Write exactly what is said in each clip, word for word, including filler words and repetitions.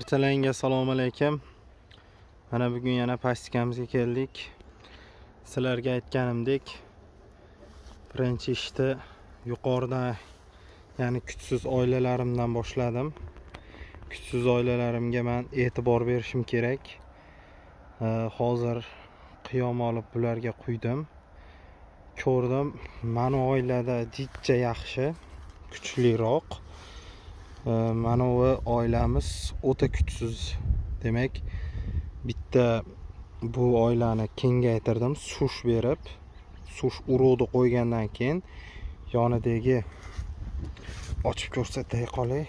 Barchalarga assalomu alaykum. Mana bugun yana pastikamizga keldik. Sizlarga aytganimdek, birinchi ishni yuqoridan, ya'ni kuchsiz oilalarimdan boshladim. Kuchsiz oilalarimga men e'tibor berishim kerak. Hozir qiyom olib bularga quydim. Ko'rdim, mana oilada jicha yaxshi, kuchliroq. Mana bu oilamiz o'ta kuchsiz. Demak, bitta bu oilani kengaytirdim, sush berib, sush urug'ni qo'ygandan keyin yonidagi ochib ko'rsatay qolay.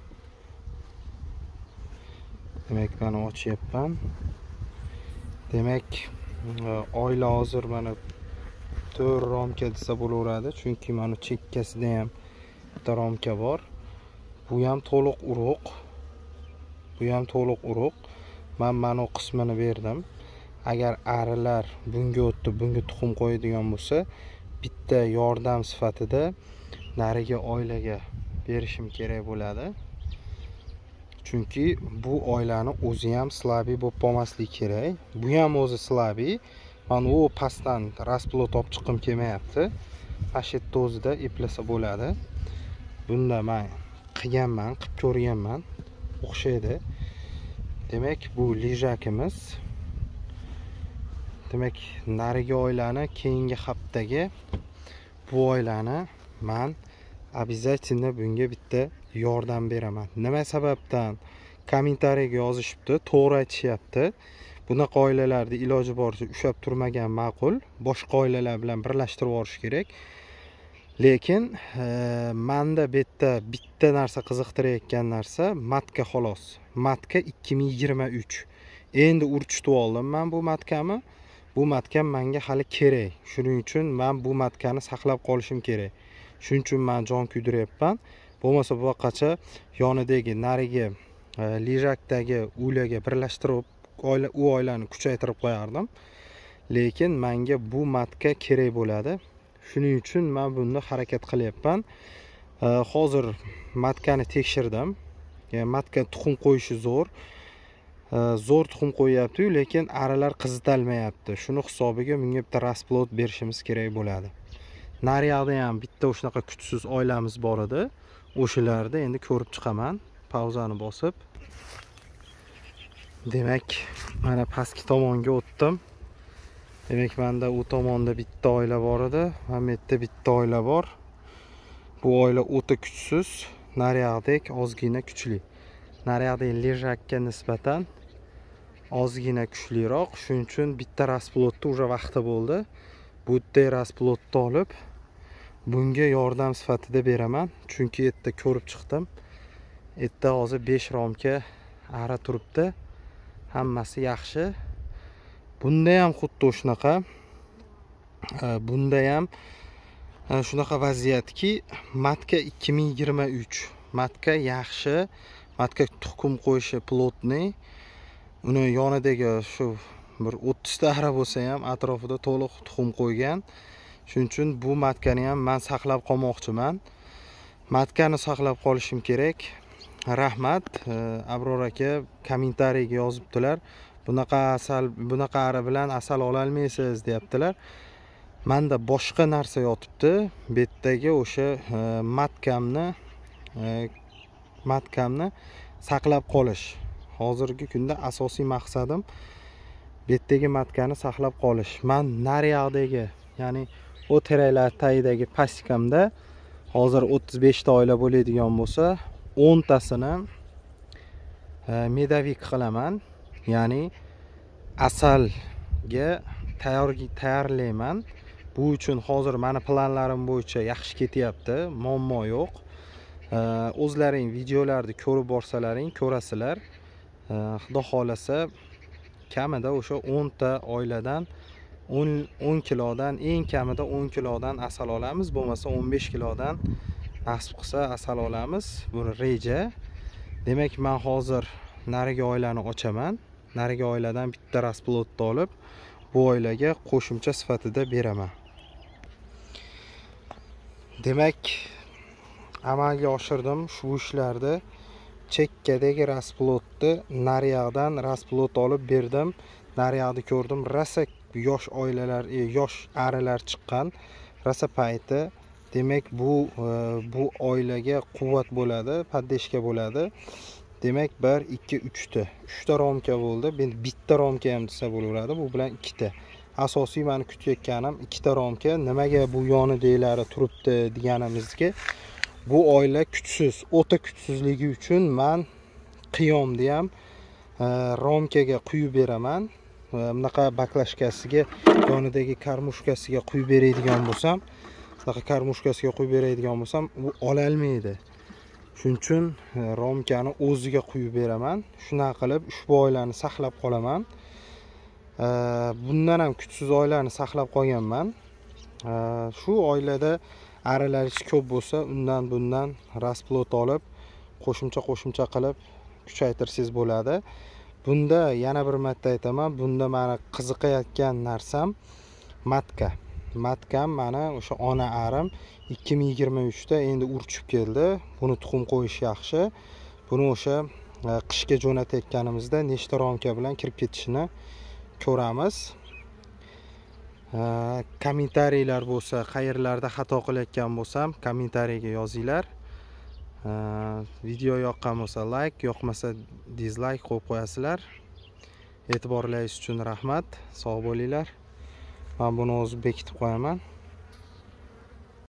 Demak, mana ochyapman. Demak, oila hozir mana to'rt romka desa bo'laveradi, chunki mana chekkasida ham bitta romka bor. Bu ham to'liq urug'. Bu ham to'liq urug'. Men mana bu qismini berdim. Agar arilar bunga o'tdi, bunga tuxum qo'yadigan bo'lsa, bitta yordam sifatida narigi oilaga berishim kerak bo'ladi. Chunki bu oilani o'zi ham slabiy bo'lib qolmasligi kerak. Bu ham o'zi slabiy. Mana u pastdan rasplot olib chiqim kelmayapti. Mana shu yerda o'zida eplasa bo'ladi. Bunda men qilganman, qilib ko'rganman. O'xshaydi. Demak, bu lejakimiz. Demak, narigi oilani keyingi haftaga bu oilani men обязательно bunga bitta yordam beraman. Nima sababdan? Kommentariyga yozishibdi, to'g'ri aytishyapti. Bunaqa oilalarni iloji boricha ushlab turmagan ma'qul. Boshqa oilalar bilan birlashtirib yuborish kerak. Lekin e, menda bitta bitta narsa qiziqtirayotgan narsa matka xolos. Matka ikki ming yigirma uch. Endi urchitib oldim men bu matkani. Bu matkam menga hali kerak. Shuning uchun men bu matkani saqlab qolishim kerak. Shuning uchun men jon kuydiryapman. Bo'lmasa bu vaqtgacha yonidagi narigi e, lejakdagi uylarga birlashtirib oila u oilani kuchaytirib qo'yardim. Lekin menga bu matka kerak bo'ladi. Shuning uchun men bunda harakat qilyapman. E, hozir matkani tekshirdim. Yani matka tuxum qo'yishi zo'r. E, zo'r tuxum qo'yapti, lekin arilar qizitalmayapti. Shuni hisobiga bunga bitta rasplot berishimiz kerak bo'ladi. Naryoqda ham bitta o'shanaqa kuchsiz oilamiz bor edi. O'shalarda endi ko'rib chiqaman. Pauzani bosib. Demak, mana pastki tomonga o'tdim. Demak, menda u tomonda bitta oila bor edi, mana bu yerda bitta oila bor. Bu oila o'ta kuchsiz, naryoqdek ozgina kuchli. Naryoqdagi lejakka nisbatan ozgina kuchliroq. Shuning uchun bitta rasplotni уже vaqti bo'ldi. Bu yerda rasplotni olib bunga yordam sifatida beraman. Chunki yerda ko'rib chiqdim. Yerda hozir besh romka ara turibdi. Hammasi yaxshi. Bunda ham xuddi shunaqa. Bunda ham shunaqa vaziyatki, matka ikki ming yigirma uch. Matka yaxshi. Matka tuxum qo'yishi plotniy. Uni yonidagi shu bir o'ttiz ta ara bo'lsa ham atrofida to'liq tuxum qo'ygan. Shuning uchun bu matkani ham men saqlab qolmoqchiman. Matkani saqlab qolishim kerak. Rahmat, Abror aka kommentariyga yozibdilar. Bunaqa asal, bunaqa ara bilan asal ola olmaysiz deyaptilar. Menda boshqa narsa yotibdi. Bu yerdagi o'sha matkamni matkamni saqlab qolish. Hozirgi kunda asosiy maqsadim bu yerdagi matkani saqlab qolish. Men naryoqdagi, ya'ni o teraklar tagidagi pastikamda hozir o'ttiz besh ta oila bo'ladigan bo'lsa, o'n tasini medavik qilaman. Ya'ni asalga tayyorlayman. Bu uchun hozir meni planlarim bo'yicha yaxshi ketyapti, muammo yo'q. O'zlaring videolarni ko'rib borsalaring, ko'rasizlar. Xudo xolasa kamida o'sha o'n ta oiladan o'n kilodan, eng kamida o'n kilodan asal olamiz, bo'lmasa o'n besh kilodan nasib qilsa asal olamiz. Bu reja. Demak, men hozir narigi oilani ochaman. Narigi oiladan bitta rasplotni olib bu oilaga qo'shimcha sifatida beraman. Demak, amalga oshirdim shu ishlarni. chekkadagi rasplotni naryoqdan rasplot olib berdim. Naryoqni ko'rdim, rosa yosh oilalar, e, yosh arilar chiqqan. Rosa payti. Demak, bu e, bu oilaga quvvat bo'ladi, paddeshka bo'ladi. Demak, bir, ikki, uch ta. uch ta romka bo'ldi. Men bitta romka ham desa bo'laveradi. Bu bilan ikkita. Asosiy meni kutayotganim ikkita romka. Nimaga bu yonidagilar turibdi deganimizga, bu oila kuchsiz, o'ta kuchsizligi uchun men qiyomni ham e, romkaga quyib beraman. Bunaqa baklashkasiga, yonidagi karmushkasiga quyib beradigan bo'lsam, bunaqa karmushkasiga quyib beradigan bo'lsam, u ola olmaydi. Shuning uchun romkani o'ziga quyib beraman. Shunaqa qilib ushbu oilani saqlab qolaman. Bundan ham kuchsiz oilani saqlab qolganman. Shu oilada arilar ko'p bo'lsa, undan bundan rasplot olib, qo'shimcha qo'shimcha qilib kuchaytirsangiz bo'ladi. Bunda yana bir marta aytaman, bunda meni qiziqayotgan narsam matka. Matkam mana o'sha ona arim ikki ming yigirma uch da endi urchib keldi. Buni tuxum qo'yish yaxshi. Buni o'sha qishga jo'natayotganimizda nechta romka bilan kirib ketishini ko'ramiz. Kommentariylar bo'lsa, qayerlarda xato qilayotgan bo'lsam, kommentariyga yozinglar. Video yoqqan bo'lsa like, yoqmasa dislike qo'yib qo'yasizlar. E'tiborlaringiz uchun rahmat. Sog' bo'linglar. Men buni o'zim bekitib qo'yaman.